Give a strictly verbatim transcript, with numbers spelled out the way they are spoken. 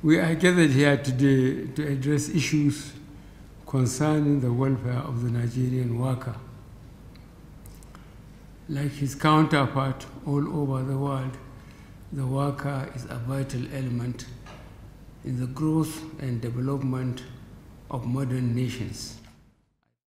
We are gathered here today to address issues concerning the welfare of the Nigerian worker. Like his counterpart all over the world, the worker is a vital element in the growth and development of modern nations.